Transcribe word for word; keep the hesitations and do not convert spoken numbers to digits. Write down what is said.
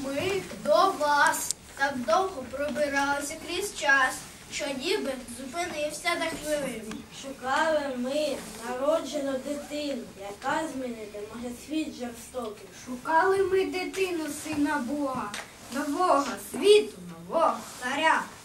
Ми до вас так довго пробиралися крізь час, що ніби зупинився на хвилину. Шукали ми народжену дитину, яка змінити може світ жорстокий. Шукали ми дитину, сина Бога, нового світу, нового царя.